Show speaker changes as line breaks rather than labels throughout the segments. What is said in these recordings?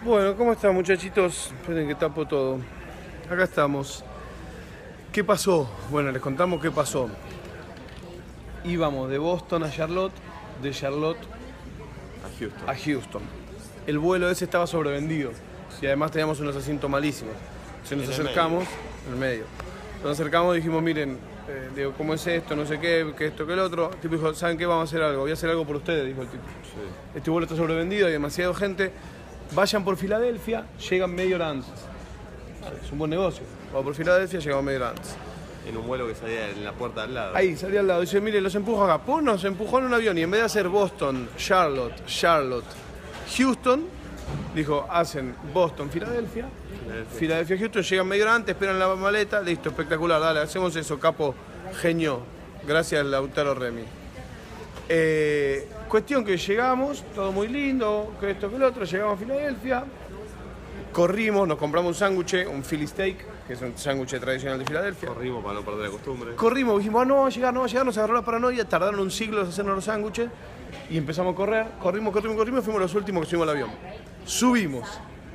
Bueno, ¿cómo están, muchachitos? Esperen que tapo todo. Acá estamos. ¿Qué pasó? Bueno, les contamos qué pasó. Íbamos de Boston a Charlotte, de Charlotte a Houston. El vuelo ese estaba sobrevendido y además teníamos unos asientos malísimos. Entonces nos acercamos, en el medio. Nos acercamos y dijimos, miren, digo, ¿cómo es esto? No sé qué, que esto, que el otro. El tipo dijo, ¿saben qué? Vamos a hacer algo. Voy a hacer algo por ustedes, dijo el tipo. Sí. Este vuelo está sobrevendido, hay demasiada gente. Vayan por Filadelfia, llegan media hora antes. Es un buen negocio. Vamos por Filadelfia, llegamos media hora antes.
En un vuelo que salía en la puerta al lado.
Ahí, salía al lado. Dice, mire, los empujo acá. Pues nos empujó en un avión y en vez de hacer Boston, Charlotte, Houston, dijo, hacen Boston, Filadelfia, Houston, llegan media hora antes, esperan la maleta, listo, espectacular, dale, hacemos eso, capo, genio. Gracias, Lautaro Remy. Cuestión que llegamos, todo muy lindo, que esto, que el otro, llegamos a Filadelfia, corrimos, nos compramos un sándwich, un Philly Steak, que es un sándwich tradicional de Filadelfia.
Corrimos para no perder la costumbre.
Corrimos, dijimos, no va a llegar, nos agarró la paranoia, tardaron un siglo en hacernos los sándwiches y empezamos a correr, corrimos, fuimos los últimos que subimos al avión. Subimos.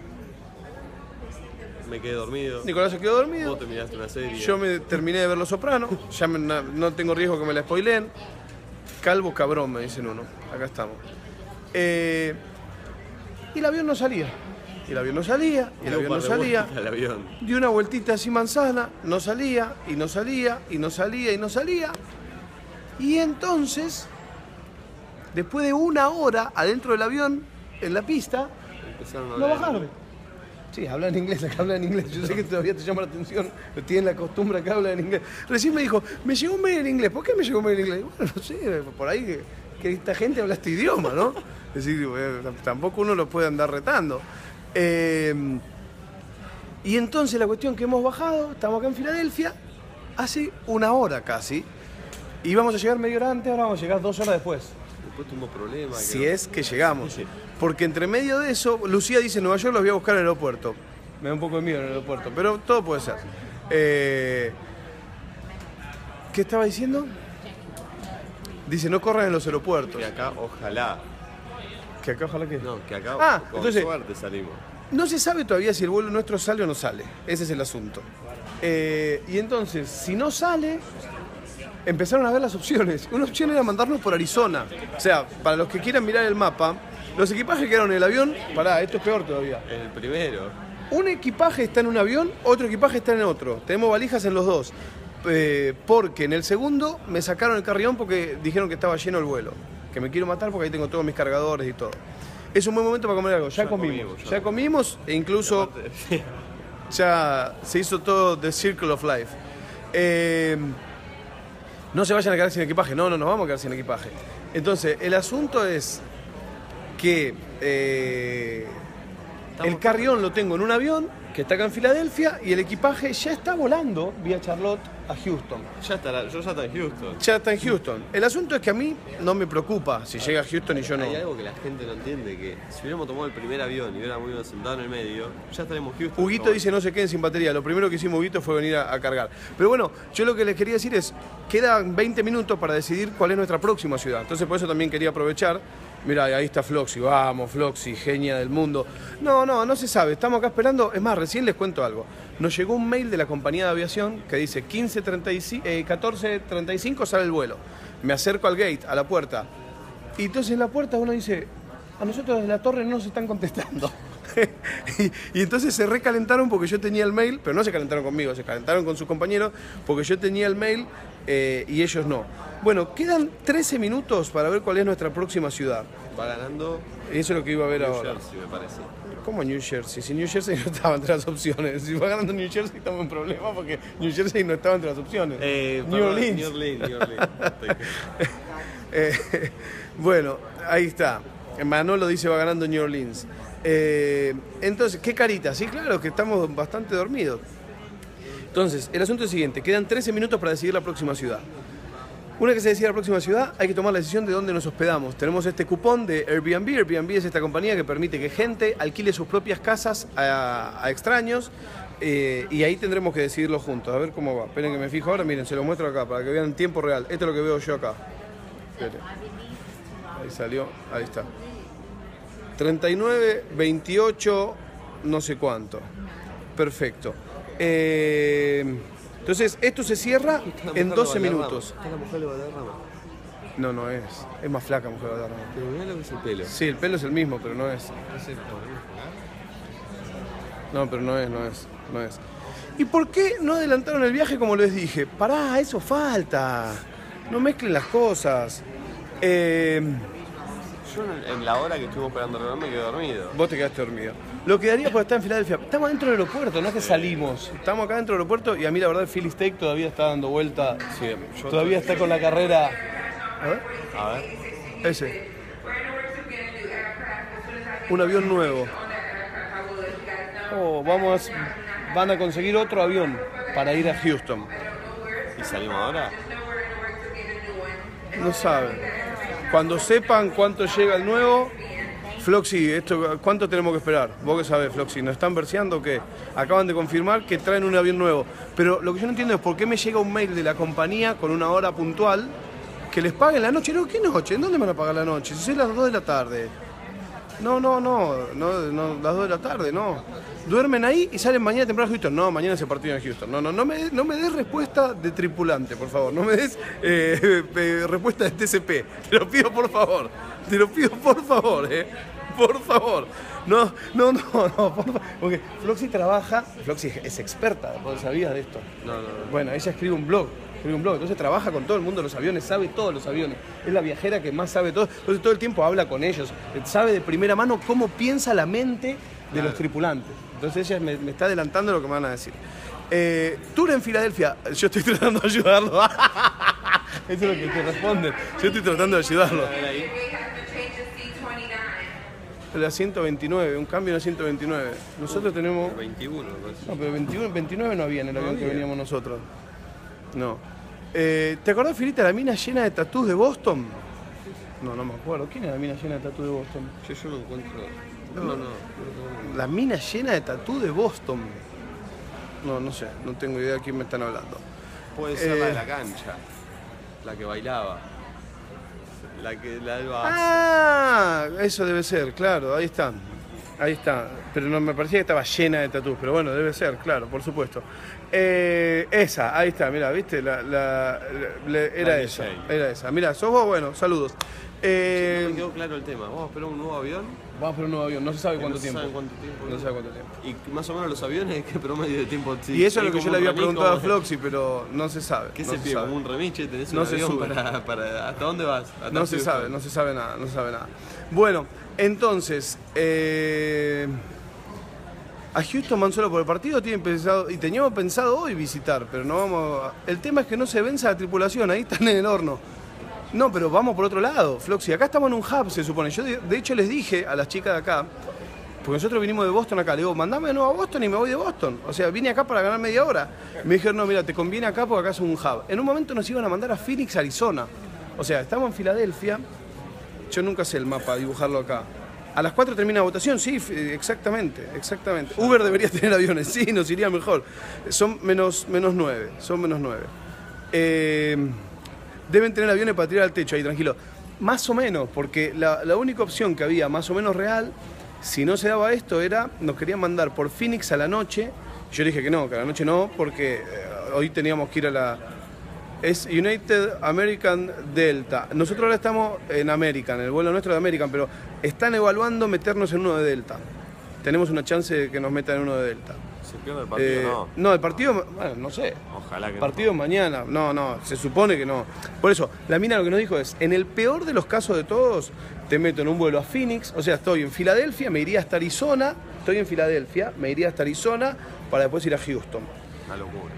Me quedé dormido.
Nicolás se quedó dormido.
Vos terminaste una serie.
Yo me terminé de ver Los Sopranos, ya no tengo riesgo que me la spoileen. Calvo cabrón, me dicen uno. Acá estamos. Y el avión no salía. Y el avión no salía, y el avión no salía. Dio una vueltita así manzana, no salía, y no salía, y no salía, y no salía. Y entonces, después de una hora adentro del avión, en la pista, lo bajaron. Sí, hablan inglés, acá hablan inglés. Yo sé que todavía te llama la atención, pero tienen la costumbre acá hablan en inglés. Recién me dijo, me llegó un mail en inglés. ¿Por qué me llegó un mail en inglés? Bueno, no sé, por ahí que esta gente habla este idioma, ¿no? Es decir, tampoco uno lo puede andar retando. Y entonces la cuestión que hemos bajado, estamos acá en Filadelfia, hace una hora casi, y vamos a llegar media hora antes, ahora vamos a llegar 2 horas después.
Después tuvimos problemas.
Si es que llegamos. Sí. Porque entre medio de eso, Lucía dice, Nueva York los voy a buscar en el aeropuerto. Me da un poco de miedo en el aeropuerto, pero todo puede ser. ¿Qué estaba diciendo? Dice, no corran en los aeropuertos.
Que acá, ojalá.
¿Que acá ojalá qué?
No, que acá con
entonces,
suerte salimos.
No se sabe todavía si el vuelo nuestro sale o no sale. Ese es el asunto. Y entonces, si no sale, empezaron a ver las opciones. Una opción era mandarnos por Arizona. O sea, para los que quieran mirar el mapa, los equipajes que quedaron en el avión, pará, esto es peor todavía.
El primero.
Un equipaje está en un avión, otro equipaje está en otro. Tenemos valijas en los dos. Porque en el segundo me sacaron el carrión porque dijeron que estaba lleno el vuelo. Que me quiero matar porque ahí tengo todos mis cargadores y todo. Es un buen momento para comer algo. Ya comimos e incluso ya se hizo todo The Circle of Life. No se vayan a quedar sin equipaje. No nos vamos a quedar sin equipaje. Entonces, el asunto es que el carrión lo tengo en un avión que está acá en Filadelfia y el equipaje ya está volando vía Charlotte a Houston.
Yo ya está en Houston.
Ya está en Houston. El asunto es que a mí no me preocupa si llega a Houston y yo no.
Hay algo que la gente no entiende, que si hubiéramos tomado el primer avión y hubiéramos ido sentado en el medio, ya estaremos en Houston.
Huguito dice no se queden sin batería. Lo primero que hicimos Huguito fue venir a cargar. Pero bueno, yo lo que les quería decir es, quedan 20 minutos para decidir cuál es nuestra próxima ciudad. Entonces por eso también quería aprovechar. Mirá, ahí está Floxy, vamos Floxy, genia del mundo. No se sabe, estamos acá esperando. Es más, recién les cuento algo. Nos llegó un mail de la compañía de aviación que dice 14:35 sale el vuelo. Me acerco al gate, a la puerta. Y entonces en la puerta uno dice, a nosotros desde la torre no nos están contestando. y entonces se recalentaron porque yo tenía el mail, pero no se calentaron conmigo, se calentaron con sus compañeros porque yo tenía el mail y ellos no. Bueno, quedan 13 minutos para ver cuál es nuestra próxima ciudad.
Va ganando.
Eso es lo que iba a ver ahora.
New Jersey, me parece.
¿Cómo New Jersey? Si New Jersey no estaba entre las opciones. Si va ganando New Jersey estamos en problema porque New Jersey no estaba entre las opciones. New Orleans. Bueno, ahí está. Manolo dice va ganando New Orleans. Entonces, ¿qué carita? Sí, claro, que estamos bastante dormidos. Entonces, el asunto es el siguiente. Quedan 13 minutos para decidir la próxima ciudad. Una vez que se decida la próxima ciudad, hay que tomar la decisión de dónde nos hospedamos. Tenemos este cupón de Airbnb. Airbnb es esta compañía que permite que gente alquile sus propias casas a extraños y ahí tendremos que decidirlo juntos. A ver cómo va. Esperen que me fijo ahora. Miren, se lo muestro acá para que vean en tiempo real. Esto es lo que veo yo acá. Esperen. Ahí salió. Ahí está. 39, 28, no sé cuánto. Perfecto. Entonces, esto se cierra en 12 minutos.
¿Está la mujer de Valderrama?
No, no es. Es más flaca mujer Valderrama.
Pero mirá lo que es el pelo.
Sí, el pelo es el mismo, pero no es. No, pero no es. ¿Y por qué no adelantaron el viaje como les dije? Pará, eso falta. No mezclen las cosas.
Yo en la hora que estuvimos esperando el reloj me quedé dormido.
Vos te quedaste dormido. Lo que daría por estar en Filadelfia. Estamos dentro del aeropuerto, no es que salimos. Estamos acá dentro del aeropuerto y a mí la verdad el Philly Steak todavía está dando vuelta.
Sí,
Todavía está con la carrera. A ver.
A ver.
Ese. Un avión nuevo. Oh, van a conseguir otro avión para ir a Houston.
¿Y salimos ahora?
No saben. Cuando sepan cuánto llega el nuevo, Floxy, ¿cuánto tenemos que esperar? Vos que sabés, Floxy, ¿nos están verseando que acaban de confirmar que traen un avión nuevo? Pero lo que yo no entiendo es por qué me llega un mail de la compañía con una hora puntual que les paguen la noche. No, ¿qué noche? ¿En dónde van a pagar la noche? Si es las 2 de la tarde. No, las 2 de la tarde, no. Duermen ahí y salen mañana temprano a Houston. No, mañana ese partido en Houston. No me des respuesta de tripulante, por favor. No me des respuesta de TCP. Te lo pido, por favor. Te lo pido, por favor, por favor. No, por favor. Porque Floxy trabaja, Floxy es experta, ¿vos sabías de esto?
No.
Bueno, ella escribe un blog, entonces trabaja con todo el mundo de los aviones, sabe todos los aviones. Es la viajera que más sabe todo, entonces todo el tiempo habla con ellos, sabe de primera mano cómo piensa la mente de los tripulantes. Entonces ella me está adelantando lo que me van a decir. Tour en Filadelfia, yo estoy tratando de ayudarlo. Eso es lo que te responden, yo estoy tratando de ayudarlo. La 129, un cambio en la 129. Nosotros tenemos...
21.
No, pero 29 no había en el avión que veníamos nosotros. No. ¿Te acordás, Filita, la mina llena de tatús de Boston? No me acuerdo. ¿Quién es la mina llena de tatús de Boston?
Yo no encuentro... No.
La mina llena de tatús de Boston. No sé, no tengo idea de quién me están hablando.
Puede ser la de la cancha, la que bailaba. La del base.
Ah, eso debe ser, claro, ahí está. Pero no me parecía que estaba llena de tatús, pero bueno, debe ser, claro, por supuesto. Esa, ahí está, mirá, ¿viste? Era esa. Mirá, sos vos, bueno, saludos.
No me quedó claro el tema. ¿Vamos a esperar un nuevo avión?
Vamos a esperar un nuevo avión, no se sabe cuánto tiempo.
No se sabe cuánto tiempo. Y más o menos los aviones, ¿qué promedio de tiempo? Sí,
y eso es lo que yo le había preguntado a Floxy, pero no se sabe.
¿Qué se pide? ¿Como un remiche? ¿Tenés un
no
avión
se sube.
para ¿hasta dónde vas?
No se sabe nada. Bueno, entonces, a Houston van solo por el partido, y teníamos pensado hoy visitar, pero no vamos el tema es que no se venza la tripulación, ahí están en el horno. No, pero vamos por otro lado, Floxy. Acá estamos en un hub, se supone. Yo, de hecho, les dije a las chicas de acá, porque nosotros vinimos de Boston acá, le digo, mandame de nuevo a Boston y me voy de Boston. O sea, vine acá para ganar media hora. Me dijeron, no, mira, te conviene acá porque acá es un hub. En un momento nos iban a mandar a Phoenix, Arizona. O sea, estamos en Filadelfia. Yo nunca sé el mapa, dibujarlo acá. A las 4 termina la votación, sí, exactamente. Uber debería tener aviones, sí, nos iría mejor. Son menos 9, deben tener aviones para tirar al techo ahí, tranquilo. Más o menos, porque la única opción que había más o menos real, si no se daba esto, era, nos querían mandar por Phoenix a la noche. Yo dije que a la noche no, porque hoy teníamos que ir a la... Es United American Delta. Nosotros ahora estamos en American, el vuelo nuestro de American, pero están evaluando meternos en uno de Delta. Tenemos una chance de que nos metan en uno de Delta.
¿Se pierde el partido?
No, el partido, bueno, no sé.
Ojalá que
el partido mañana. No, se supone que no. Por eso, la mina lo que nos dijo es, en el peor de los casos de todos, te meto en un vuelo a Phoenix, o sea, estoy en Filadelfia, me iría hasta Arizona, para después ir a Houston.
Una locura.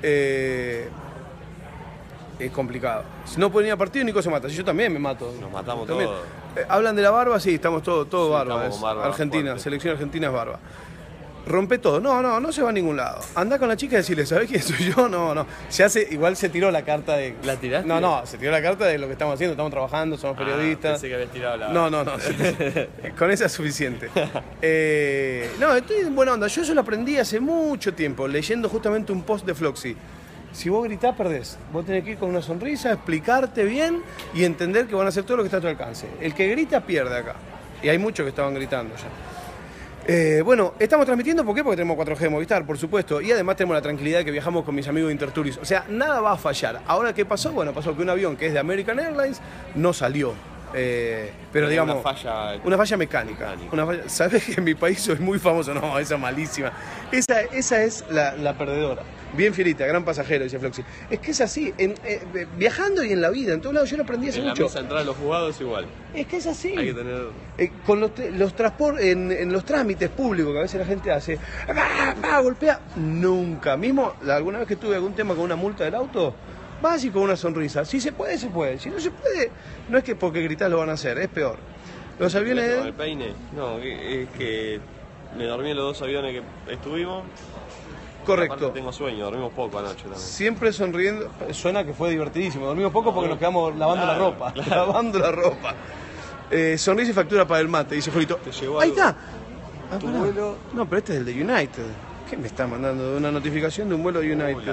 Es complicado. Si no pueden ir a partido, Nico se mata. Si yo también me mato.
Nos matamos
también.
todos.
Hablan de la barba, sí, estamos todo
Sí,
barba.
estamos con barba
Argentina,
fuerte.
selección argentina es barba. Rompe todo. No se va a ningún lado. Andá con la chica y decirle, ¿sabés quién soy yo? No. Igual se tiró la carta de...
¿La tiraste?
No, se tiró la carta de lo que estamos haciendo. Estamos trabajando, somos periodistas.
Pensé que habías tirado la...
No. Con esa es suficiente. Estoy en buena onda. Yo eso lo aprendí hace mucho tiempo, leyendo justamente un post de Floxy. Si vos gritás, perdés. Vos tenés que ir con una sonrisa, explicarte bien y entender que van a hacer todo lo que está a tu alcance. El que grita pierde acá. Y hay muchos que estaban gritando ya. Bueno, estamos transmitiendo, ¿por qué? Porque tenemos 4G de Movistar, por supuesto, y además tenemos la tranquilidad de que viajamos con mis amigos de Interturis. O sea, nada va a fallar. Ahora, ¿qué pasó? Bueno, pasó que un avión que es de American Airlines no salió. Pero digamos, una falla mecánica. ¿Sabes que en mi país soy muy famoso? No, esa malísima. Esa es la perdedora. Bien Fierita, gran pasajero, dice Floxy. Es que es así, viajando y en la vida, en todos lados, yo lo aprendí hace mucho.
En la mesa entrar a los jugados igual.
Es que es así.
Hay que tener...
con los transportes, en los trámites públicos que a veces la gente hace, golpea, nunca. Mismo, alguna vez que tuve algún tema con una multa del auto, vas y con una sonrisa. Si se puede, se puede. Si no se puede, no es que porque gritás lo van a hacer, es peor. Los aviones...
¿Con el peine? No, es que me dormí en los 2 aviones que estuvimos.
Correcto.
Aparte tengo sueño, dormimos poco anoche también.
Siempre sonriendo, suena que fue divertidísimo. Dormimos poco porque nos quedamos lavando la ropa. Lavando la ropa. Sonrisa y factura para el mate, dice Julito. Ahí está.
¿Tu vuelo?
No, pero este es el de United. ¿Qué me está mandando? Una notificación de un vuelo de United.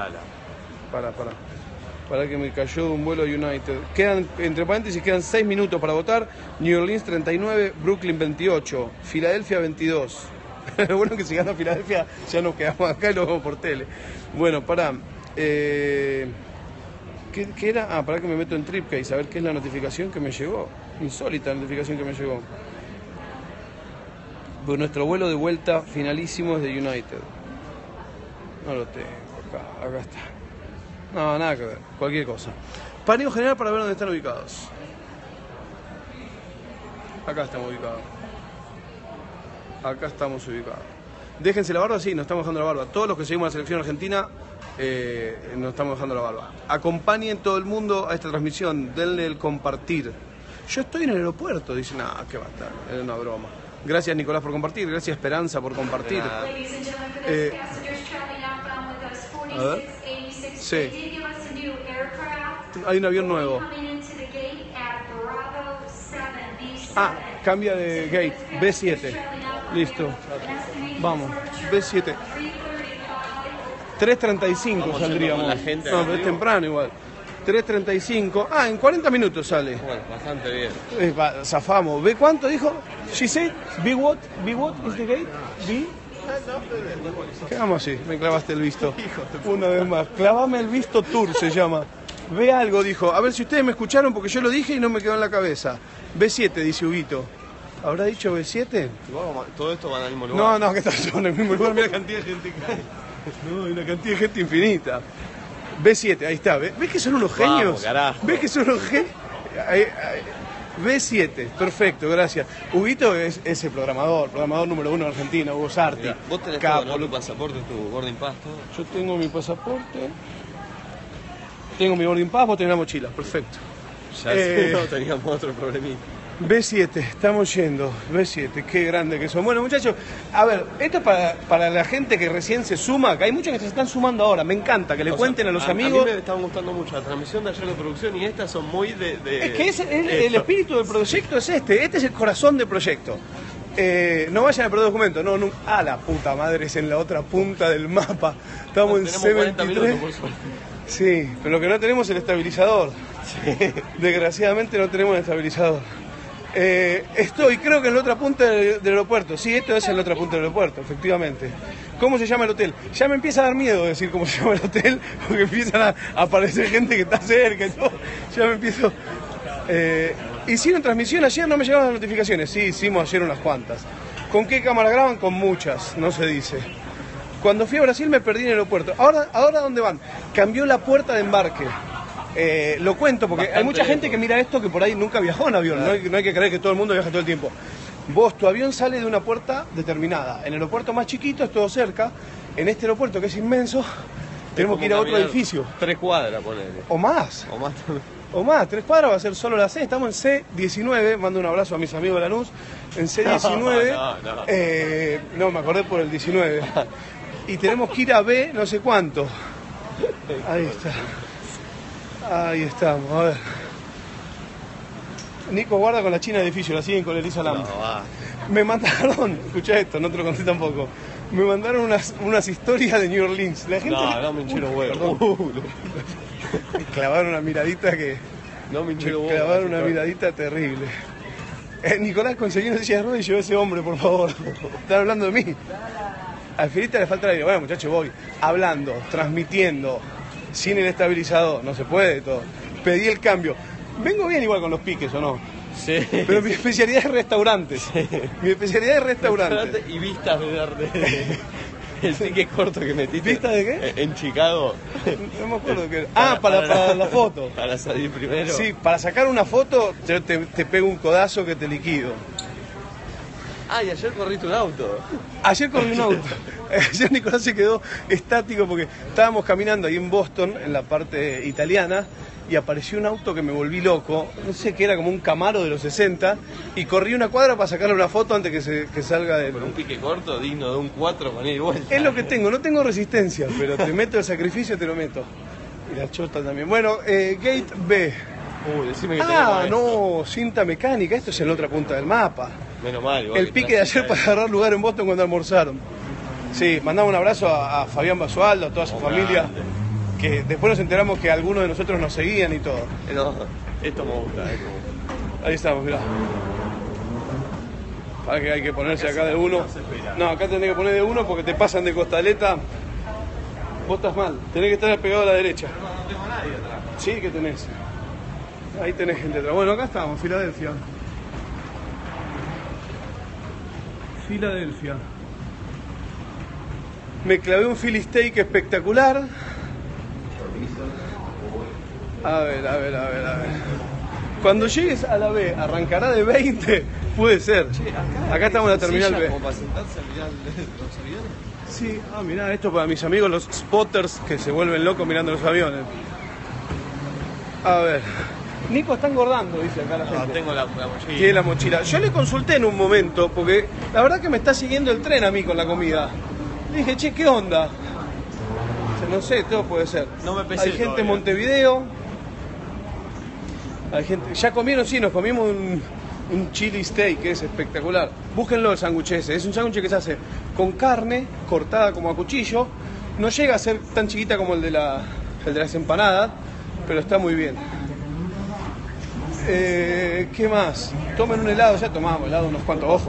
Para que me cayó un vuelo de United. Quedan, entre paréntesis, quedan 6 minutos para votar. New Orleans 39, Brooklyn 28, Filadelfia 22. Lo bueno que si gana Filadelfia ya nos quedamos acá y lo vemos por tele. Bueno, pará. ¿Qué era? Pará que me meto en Tripcase a ver qué es la notificación que me llegó. Insólita la notificación que me llegó. Pues nuestro vuelo de vuelta finalísimo es de United. No lo tengo acá está. No, nada que ver, cualquier cosa. Paneo general para ver dónde están ubicados. Acá estamos ubicados. Acá estamos ubicados. Déjense la barba, sí, nos estamos dejando la barba. Todos los que seguimos la selección argentina nos estamos dejando la barba. Acompañen todo el mundo a esta transmisión, denle el compartir. Yo estoy en el aeropuerto, dicen, qué va a estar, es una broma. Gracias Nicolás por compartir, gracias Esperanza por compartir. A ver. Sí. Hay un avión nuevo. Cambia de gate, B7. Listo. Vamos, B7. 3:35 saldríamos.
La gente
no, pero es temprano igual. 3:35. En 40 minutos sale.
Bueno, bastante bien.
Zafamos. ¿Ve cuánto dijo? She said, be what is the gate? Be. Quedamos así, me clavaste el visto. Una vez más. Clavame el visto tour se llama. Ve algo, dijo. A ver si ustedes me escucharon porque yo lo dije y no me quedó en la cabeza. B7, dice Huguito. ¿Habrá dicho B7?
Todo esto va al mismo lugar.
No, que está yo en el mismo lugar. Mira la cantidad de gente que hay. No, hay una cantidad de gente infinita. B7, ahí está. ¿Ves que son unos genios?
Carajo.
¿Ves que son unos genios? B7, perfecto, gracias. Huguito es el programador número 1 de Argentina, Hugo Sarti.
Vos tenés todo, ¿no? Tu pasaporte, tu boarding pass, todo.
Yo tengo mi pasaporte, tengo mi boarding pass, vos tenés la mochila, perfecto.
Ya sí, no teníamos otro problemita.
B7, estamos yendo, B7, qué grande que son. Bueno, muchachos, a ver, esto es para la gente que recién se suma, que hay muchos que se están sumando ahora, me encanta que le cuenten a los amigos.
A mí me estaba gustando mucho la transmisión de ayer de producción y estas son muy de
es que el espíritu del proyecto es este es el corazón del proyecto. No vayan a perder documentos, no, la puta madre, es en la otra punta del mapa, estamos en C23.
40 minutos, por suerte.
Sí, pero lo que no tenemos es el estabilizador. Sí. Desgraciadamente no tenemos el estabilizador. Creo que en la otra punta del aeropuerto. Sí, esto es en la otra punta del aeropuerto, efectivamente. ¿Cómo se llama el hotel? Ya me empieza a dar miedo decir cómo se llama el hotel, porque empiezan a aparecer gente que está cerca y todo. Ya me empiezo... ¿Hicieron transmisión ayer? No me llegaron las notificaciones. Sí, hicimos ayer unas cuantas. ¿Con qué cámara graban? Con muchas, no se dice. Cuando fui a Brasil me perdí en el aeropuerto. ¿Ahora dónde van? Cambió la puerta de embarque. Lo cuento porque hay mucha gente que mira esto que por ahí nunca viajó en avión. Claro. No hay que creer que todo el mundo viaja todo el tiempo. Tu avión sale de una puerta determinada. En el aeropuerto más chiquito es todo cerca. En este aeropuerto que es inmenso, tenemos que ir a otro edificio.
3 cuadras, ponele.
O más. O más, 3 cuadras va a ser solo la C. Estamos en C19. Mando un abrazo a mis amigos de Lanús. En C19. No, me acordé por el 19. Y tenemos que ir a B no sé cuánto. Ahí está. Ahí estamos, a ver. Nico guarda con la China de edificio, la siguen con Elisa Lam. Me mandaron, escucha esto, no te lo conté tampoco. Me mandaron unas historias de New Orleans. La gente.
No me hinché los huevos.
Clavaron una miradita que.
No me hinché los huevos.
Clavaron una miradita terrible. Nicolás conseguí una silla de ruedas y llevó a ese hombre, por favor. Están hablando de mí. Al filista le falta el aire. Bueno, muchachos, voy hablando, transmitiendo, sin el estabilizador. No se puede todo. Pedí el cambio. Vengo bien igual con los piques, ¿o no?
Sí.
Pero mi especialidad es restaurantes. Sí. Mi especialidad es restaurantes.
Y vistas de el pique corto que metiste.
¿Vista de qué?
En Chicago.
No me acuerdo qué era. Ah, para la foto.
Para salir primero.
Sí, para sacar una foto te pego un codazo que te liquido.
Ah, y ayer corriste un auto.
Ayer corrí un auto. Ayer Nicolás se quedó estático porque estábamos caminando ahí en Boston, en la parte italiana, y apareció un auto que me volví loco. No sé qué era, como un Camaro de los 60, y corrí una cuadra para sacarle una foto antes que salga de...
Con un pique corto digno de un 4 con ida y vuelta.
Es lo que tengo, no tengo resistencia, pero te meto el sacrificio, te lo meto. Y la chota también. Bueno, Gate B.
Decime que
no, cinta mecánica, esto es en la otra punta del mapa.
Menos mal. Igual
El pique de ayer para agarrar lugar en Boston cuando almorzaron. Sí, mandamos un abrazo a Fabián Basualdo, a toda su familia, que después nos enteramos que algunos de nosotros nos seguían y todo.
No, esto me gusta.
Ahí estamos, mirá. Para que hay que ponerse acá de uno. No, acá tenés que poner de uno porque te pasan de costaleta. Vos estás mal, tenés que estar pegado a la derecha.
No tengo a nadie atrás.
Sí, que tenés. Ahí tenés gente atrás. Bueno, acá estamos, Filadelfia. Filadelfia. Me clavé un Philly steak espectacular. A ver. Cuando llegues a la B, ¿arrancará de 20? Puede ser. Che, acá estamos en la terminal B.
¿Como para sentarse a mirar los aviones?
Sí, mirá, esto para mis amigos los spotters que se vuelven locos mirando los aviones. A ver. Nico está engordando, dice acá la gente.
No, tengo la mochila.
Tiene la mochila. Yo le consulté en un momento, porque la verdad que me está siguiendo el tren a mí con la comida. Le dije, che, ¿qué onda? No sé, todo puede ser.
No me pesé
Hay gente
todavía.
en Montevideo. Hay gente... Ya comieron, sí, nos comimos un chili steak, que es espectacular. Búsquenlo el sándwich ese. Es un sándwich que se hace con carne cortada como a cuchillo. No llega a ser tan chiquita como el de las empanadas, pero está muy bien. ¿Qué más? Tomen un helado, ya tomamos helado unos cuantos, ojo.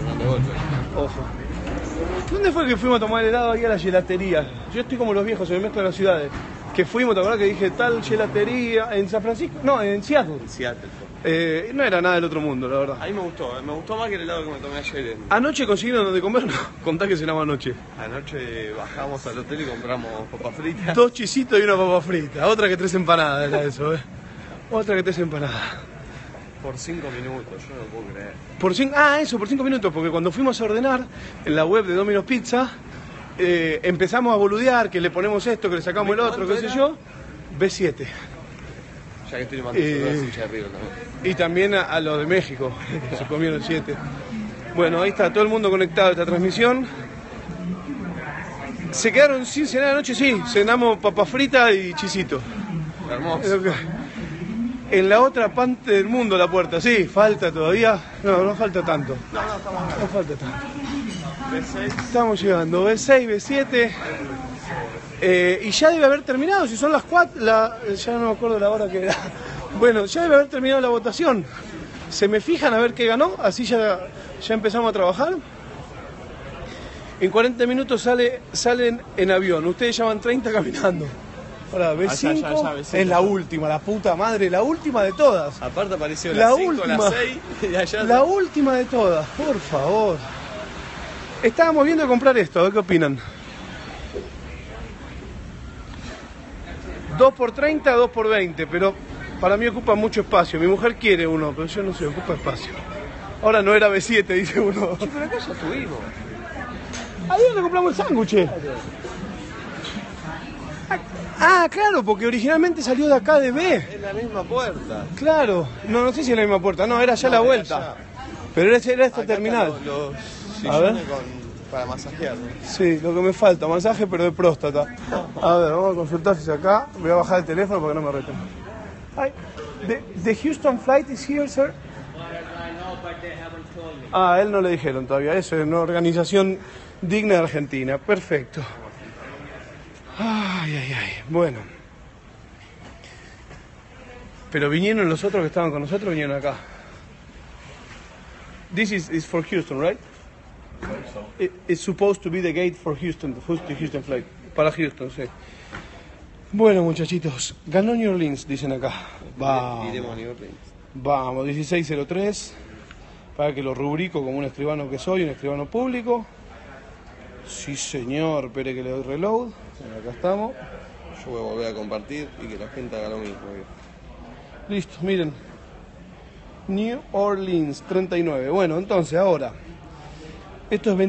¿Dónde fue que fuimos a tomar el helado ahí a la gelatería? Yo estoy como los viejos, se me mezclan las ciudades. Que fuimos, ¿te acordás que dije tal gelatería en San Francisco? No, en Seattle.
En Seattle.
No era nada del otro mundo, la verdad.
A mí me gustó más que el helado que me tomé ayer.
¿Anoche consiguieron donde comer? No, contá que cenamos anoche.
Anoche bajamos al hotel y compramos papas fritas.
2 chisitos y una papa frita. Otra que 3 empanadas era eso, Otra que 3 empanadas.
Por 5 minutos, yo no lo puedo creer.
Por 5 minutos, porque cuando fuimos a ordenar en la web de Domino's Pizza, empezamos a boludear, que le ponemos esto, que le sacamos el otro, qué sé yo. B7.
Ya que estoy mandando hincha de River también.
Y también a los de México, que se comieron 7. Bueno, ahí está todo el mundo conectado a esta transmisión. ¿Se quedaron sin cenar anoche? Sí, cenamos papa frita y chisito.
Hermoso.
En la otra parte del mundo la puerta, sí, falta todavía. No falta tanto. No falta tanto.
B6.
Estamos llegando, B6, B7. Y ya debe haber terminado, si son las 4, ya no me acuerdo la hora que era. Bueno, ya debe haber terminado la votación. Se me fijan a ver qué ganó, así ya empezamos a trabajar. En 40 minutos salen en avión, ustedes ya van 30 caminando. Ahora, B5
ya, B5,
es la última, la puta madre, la última de todas.
Aparte apareció
La
las 5,
última.
las 6 y allá...
La última de todas, por favor. Estábamos viendo de comprar esto, a ver qué opinan. 2 por 30, 2 por 20, pero para mí ocupa mucho espacio. Mi mujer quiere uno, pero yo no sé, ocupa espacio. Ahora no era B7, dice uno.
Che, pero acá ya estuvimos.
Ahí donde compramos el sándwich. Ah, claro, porque originalmente salió de acá de B.
Es la misma puerta.
Claro, no sé si es la misma puerta, no, era ya la vuelta.
Allá.
Pero era esta
Acá
terminal.
están los
A ver.
sillones para masajear.
Sí, lo que me falta, masaje pero de próstata. A ver, vamos a consultar si es acá. Voy a bajar el teléfono para que no me reten. Hi, the Houston flight is here, sir. Ah, a él no le dijeron todavía. Eso es una organización digna de Argentina. Perfecto. Ay. Bueno. Pero vinieron los otros que estaban con nosotros, vinieron acá. This is for Houston, right? It's supposed to be the gate for Houston, the first Houston flight. Para Houston, sí. Bueno, muchachitos, ganó New Orleans, dicen acá. Vamos.
Iremos a New Orleans.
Vamos, 16:03. Para que lo rubrico como un escribano que soy, un escribano público. Sí, señor, espere que le doy reload. Acá estamos.
Yo voy a volver a compartir y que la gente haga lo mismo.
Listo, miren. New Orleans 39. Bueno, entonces ahora. Esto es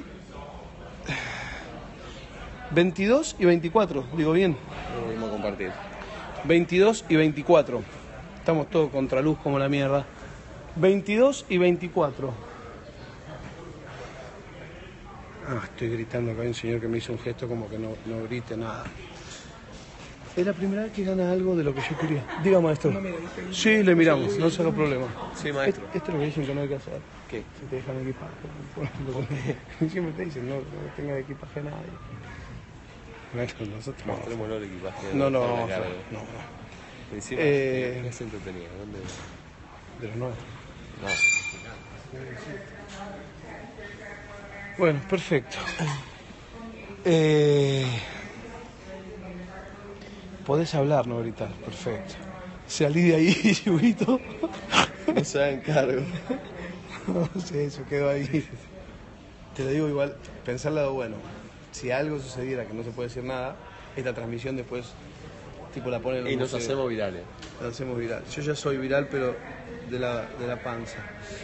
22 y 24, digo bien.
Lo volvemos a compartir.
22 y 24. Estamos todos contra luz como la mierda. 22 y 24. Estoy gritando acá, hay un señor que me hizo un gesto como que no grite nada. Es la primera vez que gana algo de lo que yo quería. Diga, maestro. Sí, le miramos, no se haga problema.
Sí, maestro.
Esto es lo que dicen que no hay que hacer.
¿Qué?
Si te dejan equipaje. Siempre te dicen, no tengas equipaje a nadie. Maestro, nosotros no.
Mostrémoslo el equipaje.
No.
Encima, ¿qué acento tenía? ¿Dónde?
De los nuestros.
No.
Bueno, perfecto. Podés hablar, no gritar. Perfecto. Salí de ahí, Yuguito.
No se hagan cargo.
No sé, eso quedó ahí. Te lo digo igual, pensar el lado bueno. Si algo sucediera que no se puede decir nada, esta transmisión después, tipo, la ponen...
Y nos hacemos virales.
La hacemos viral. Yo ya soy viral, pero de la panza.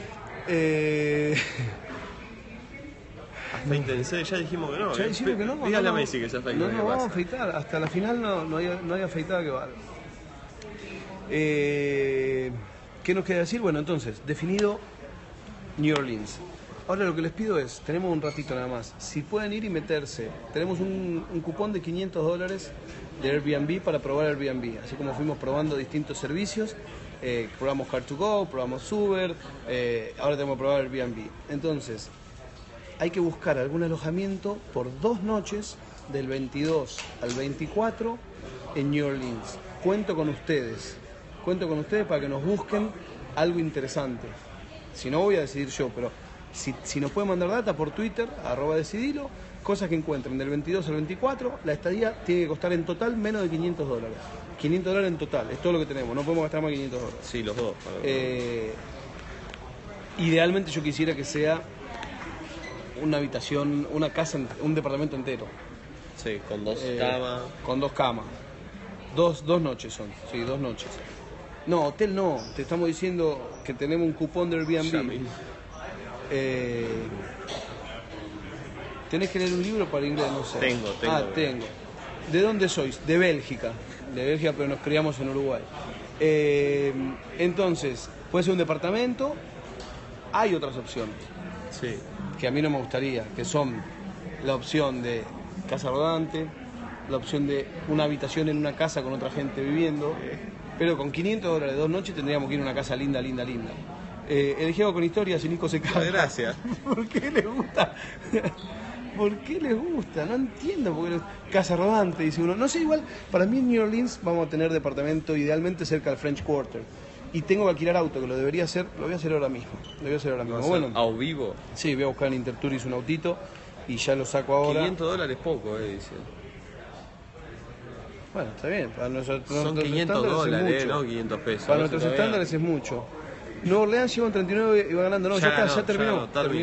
Afeítense, ya dijimos que no.
Ya dijimos que no.
Dígale a Messi que se afeite.
No vamos a afeitar. Hasta la final no hay afeitada que valga. ¿Qué nos queda decir? Bueno, entonces, definido New Orleans. Ahora lo que les pido es, tenemos un ratito nada más, si pueden ir y meterse, tenemos un cupón de $500 de Airbnb para probar Airbnb, así como fuimos probando distintos servicios, probamos Car2Go, probamos Uber, ahora tenemos que probar Airbnb. Entonces, hay que buscar algún alojamiento por 2 noches, del 22 al 24, en New Orleans. Cuento con ustedes para que nos busquen algo interesante. Si no, voy a decidir yo, pero si nos pueden mandar data por Twitter, @decidilo, cosas que encuentren del 22 al 24, la estadía tiene que costar en total menos de $500. $500 en total, es todo lo que tenemos, no podemos gastar más $500.
Sí, los dos.
Idealmente yo quisiera que sea una habitación, una casa, un departamento entero.
Sí, con 2 camas.
Con 2 camas. Dos noches son, sí, 2 noches. No, hotel no, te estamos diciendo que tenemos un cupón de Airbnb. ¿Tenés que leer un libro para inglés? No sé.
Tengo.
Tengo. ¿De dónde sois? De Bélgica. De Bélgica, pero nos criamos en Uruguay. Entonces, puede ser un departamento. Hay otras opciones.
Sí.
Que a mí no me gustaría, que son la opción de casa rodante, la opción de una habitación en una casa con otra gente viviendo, pero con $500 2 noches tendríamos que ir a una casa linda. Elegimos con historias y Nico se caga.
Gracias.
¿Por qué les gusta? ¿Por qué les gusta? No entiendo. Porque casa rodante, dice uno. No sé, igual, para mí en New Orleans vamos a tener departamento idealmente cerca del French Quarter. Y tengo que alquilar auto, que lo debería hacer, lo voy a hacer ahora mismo. Bueno,
¿A vivo?
sí, voy a buscar en Intertouris un autito y ya lo saco ahora.
$500 poco, dice.
Bueno, está bien. Para nosotros,
son $500, no 500 pesos.
Para nuestros estándares es mucho. Nueva Orleans lleva un 39 y va ganando. No, ya terminó.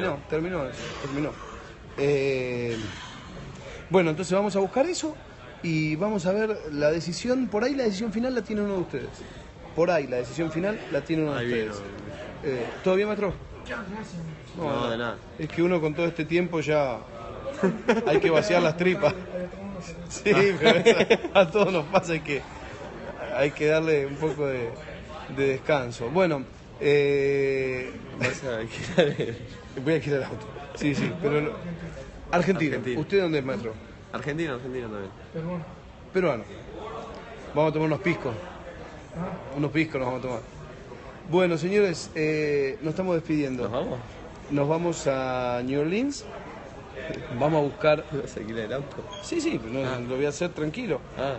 Bueno, entonces vamos a buscar eso y vamos a ver la decisión. Por ahí la decisión final la tiene uno de ustedes. Por ahí la decisión final la tiene uno de ustedes. ¿Todo bien, maestro?
No, de nada.
Es que uno con todo este tiempo ya hay que vaciar las tripas. Sí, pero a todos nos pasa que hay que darle un poco de descanso. Bueno,
vas a alquilar
voy a alquilar el auto. Sí, pero Argentina. ¿Usted dónde es, maestro?
Argentina también.
Peruano. Vamos a tomar unos piscos. Unos piscos nos vamos a tomar. Bueno, señores, nos estamos despidiendo.
¿Nos vamos?
Nos vamos a New Orleans. Vamos a buscar...
¿Vas a alquilar el auto?
Sí, pero lo voy a hacer tranquilo.
Ah.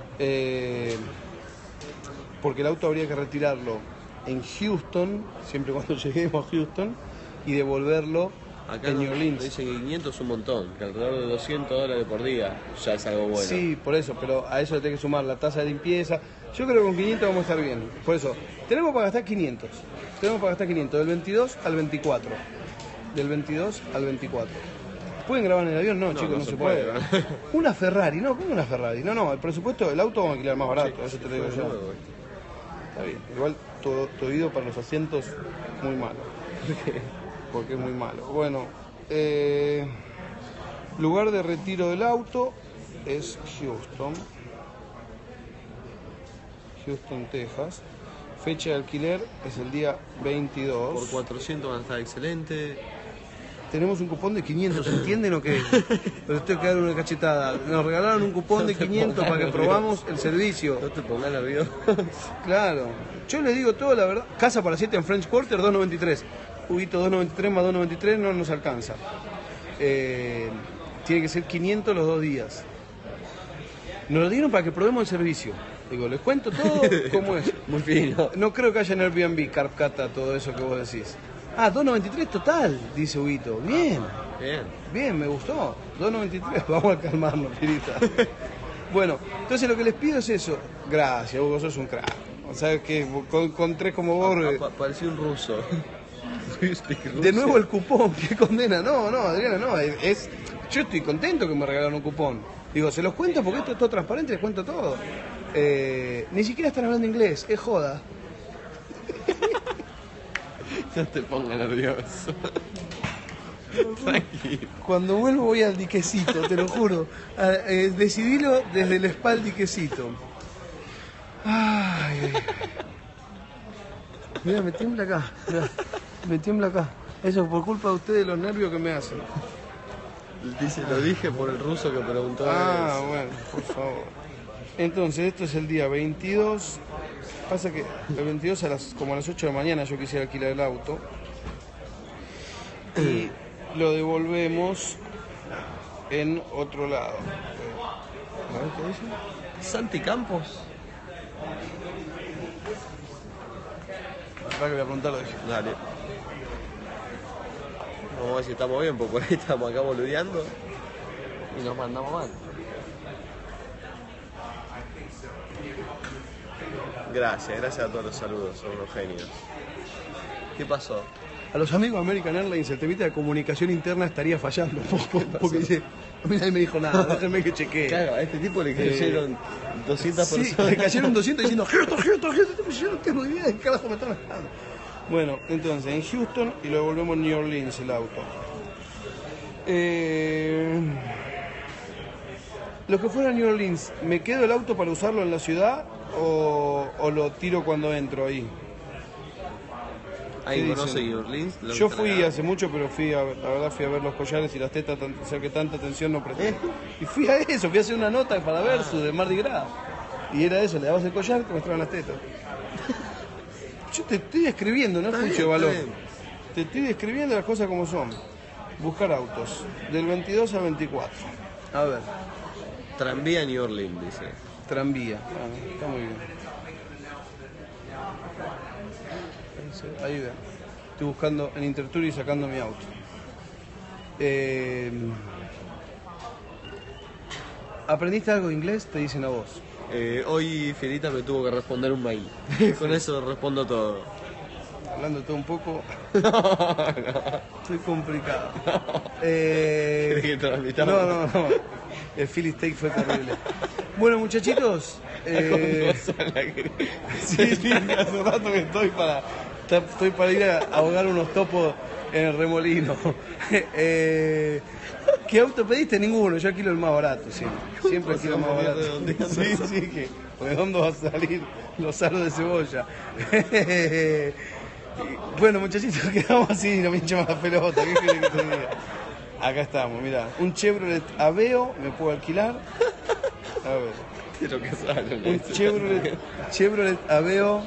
Porque el auto habría que retirarlo en Houston, siempre cuando lleguemos a Houston, y devolverlo
Acá
en New
nos
Orleans.
dicen que 500 es un montón, que alrededor de $200 por día ya es algo bueno.
Sí, por eso, pero a eso le tenés que sumar la tasa de limpieza. Yo creo que con 500 vamos a estar bien. Por eso, tenemos para gastar 500. Tenemos para gastar 500, del 22 al 24. Del 22 al 24. ¿Pueden grabar en el avión? No, chicos, no se puede. Una Ferrari, no, ¿cómo una Ferrari? No, el presupuesto del auto vamos a alquilar más barato, eso te lo digo yo. Está bien, igual tu oído para los asientos, muy malo. Porque es muy malo. Bueno, lugar de retiro del auto es Houston. Houston, Texas. Fecha de alquiler es el día 22.
Por 400 van a estar excelente.
Tenemos un cupón de 500, ¿entienden o qué? Pero tengo que dar una cachetada. Nos regalaron un cupón de 500 para que probamos el servicio.
No te pongas nervioso.
Claro. Yo les digo todo, la verdad. Casa para 7 en French Quarter, 2.93. Huguito, 2.93 más 2.93 no nos alcanza. Tiene que ser 500 los 2 días. Nos lo dieron para que probemos el servicio. Digo, les cuento todo cómo es.
Muy fino.
No creo que haya en Airbnb, Carpcata, todo eso que vos decís. Ah, 2.93 total, dice Huguito. Bien. Bien, me gustó. 2.93, vamos a calmarnos, pirita. Bueno, entonces lo que les pido es eso. Gracias, vos sos un crack. O sea, que con tres como vos...
Parecía un ruso.
De nuevo el cupón, qué condena. No, Adriana, no. Yo estoy contento que me regalaron un cupón. Digo, se los cuento porque esto es todo transparente, les cuento todo. Ni siquiera están hablando inglés, es joda.
No te pongas nervioso. Tranquilo.
Cuando vuelvo voy al diquecito, te lo juro. Decidilo desde el spa al diquecito. Ay. Mira, me tiembla acá. Mirá, me tiembla acá. Eso es por culpa de ustedes, los nervios que me hacen.
Dice, lo dije por el ruso que preguntó.
Ah, bueno, por favor. Entonces, esto es el día 22. Pasa que el 22 como a las 8 de la mañana yo quisiera alquilar el auto. Y lo devolvemos en otro lado. A ver qué dice.
Santi Campos.
Acá que voy a preguntarlo.
Dale. Vamos a ver si estamos bien, porque por ahí estamos acá boludeando y nos mandamos mal. Gracias a todos los saludos, son unos genios. ¿Qué pasó?
A los amigos de American Airlines el temita de comunicación interna estaría fallando un poco, porque dice, a mí nadie me dijo nada, déjenme que chequee.
Claro, a este tipo le cayeron 200
Sí,
personas.
le cayeron 200 diciendo, Houston, yo no tengo idea de qué carajo me están hablando. Bueno, entonces, en Houston y lo devolvemos en New Orleans el auto. Lo que fuera a New Orleans, ¿me quedo el auto para usarlo en la ciudad o lo tiro cuando entro ahí?
¿Ahí conoce New Orleans?
Yo fui hace mucho, pero la verdad fui a ver los collares y las tetas, o sea que tanta atención no presté. Y fui a eso, fui a hacer una nota para Versus de Mardi Gras. Y era eso, le dabas el collar, te mostraban las tetas. Yo te estoy describiendo, no es juicio de valor. Te estoy describiendo las cosas como son. Buscar autos, del 22 al 24. A ver.
Tranvía New Orleans, dice.
Tranvía, está muy bien. Ahí ven. Estoy buscando en Intertour y sacando mi auto. ¿Aprendiste algo de inglés? Te dicen a vos.
Hoy Fierita me tuvo que responder un mail. Con eso respondo todo.
Hablando todo un poco. Estoy complicado.
¿Querés que transmitamos?
No. El Philly Steak fue terrible. Bueno, muchachitos. Sí, hace rato que estoy para ir a ahogar unos topos en el remolino. ¿Qué auto pediste? Ninguno, yo alquilo el más barato, siempre alquilo el más barato. Sí, que redondo va a salir los aros de cebolla. Bueno, muchachitos, quedamos así, no me hinchamos la pelota, ¿qué querés que te diga? Acá estamos, mirá, un Chevrolet Aveo, me puedo alquilar. A ver.
Quiero que salga.
Un Chevrolet Aveo,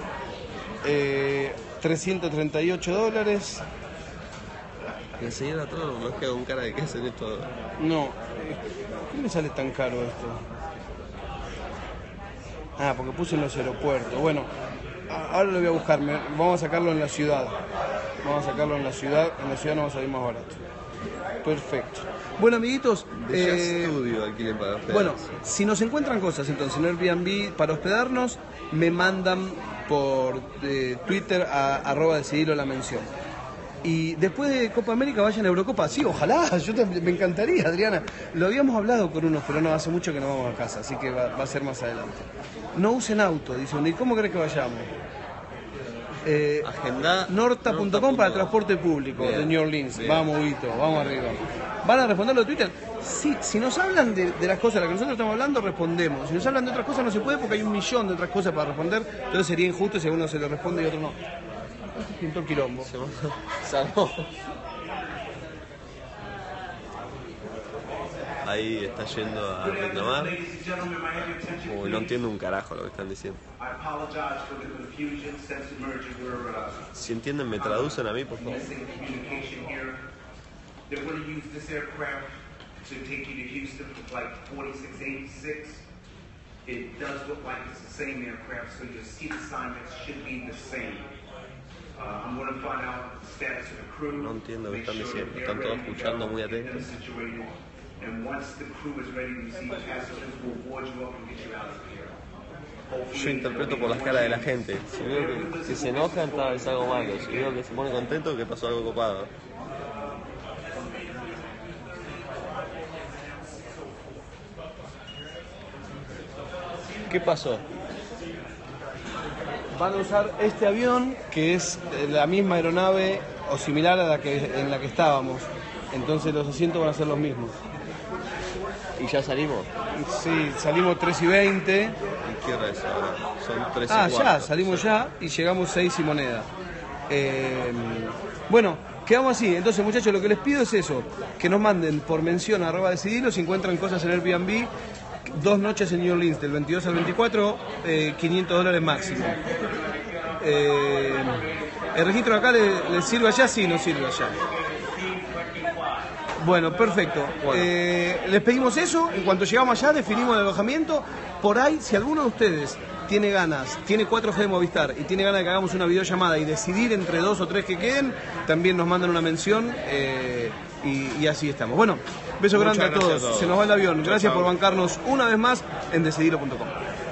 $338.
El señor atrás nos queda con cara de que hacen esto.
No, ¿qué me sale tan caro esto? Ah, porque puse en los aeropuertos. Bueno, ahora lo voy a buscar, vamos a sacarlo en la ciudad. Vamos a sacarlo en la ciudad nos va a salir más barato. Perfecto. Bueno, amiguitos,
Estudio alquilen para hospedarse.
bueno, si nos encuentran cosas entonces en Airbnb para hospedarnos, me mandan por Twitter a @decidilo la mención. Y después de Copa América vayan a Eurocopa. Sí, ojalá, me encantaría, Adriana. Lo habíamos hablado con unos, pero no, hace mucho que no vamos a casa, así que va a ser más adelante. No usen auto, dice uno. ¿Y cómo crees que vayamos?
Agenda
Norta.com para transporte público.
Bien,
de New Orleans.
bien.
Vamos, Huguito, vamos arriba. ¿Van a responderlo de Twitter? Sí, si nos hablan de las cosas de las que nosotros estamos hablando, respondemos. Si nos hablan de otras cosas no se puede porque hay 1.000.000 de otras cosas para responder. Entonces sería injusto si a uno se le responde y a otro no. Pintó el quilombo.
Salvo. Ahí está yendo a reclamar. Uy, no entiendo un carajo lo que están diciendo. Si entienden, me traducen a mí, por favor.
They're going to use this aircraft to take you to Houston for flight 4686. It does look like it's the same aircraft, so your seat assignments should be the same. I'm going to find out the status of the crew.
No entiendo qué
make
están
sure
diciendo.
that
Están
they're
todos
ready to
escuchando
go,
muy
get them
atentos.
situated. And once the crew is ready to receive passengers, we'll board you up and get you out of here.
Yo interpreto por las caras de la gente. Si veo que se enojan, es algo malo. Si veo que se pone contento, que pasó algo copado. ¿Qué pasó?
Van a usar este avión, que es la misma aeronave o similar a en la que estábamos. Entonces los asientos van a ser los mismos.
¿Y ya salimos?
Sí, salimos 3:20.
¿Y qué hora es ahora? Son 3 y
Ah,
cuarto.
ya, salimos ya y llegamos 6 y moneda. Bueno, quedamos así. Entonces, muchachos, lo que les pido es eso, que nos manden por mención a @decidilo si encuentran cosas en Airbnb. 2 noches en New Orleans, del 22 al 24, $500 máximo. ¿El registro acá le sirve allá? Sí, no sirve allá. Bueno, perfecto.
Bueno.
Les pedimos eso. En cuanto llegamos allá, definimos el alojamiento. Por ahí, si alguno de ustedes tiene ganas, tiene 4G de Movistar y tiene ganas de que hagamos una videollamada y decidir entre 2 o 3 que queden, también nos mandan una mención y así estamos. Bueno, beso
Muchas
grande a
gracias
todos.
a todos.
Se nos va el avión.
Chao,
Gracias
chao.
por bancarnos una vez más en decidilo.com.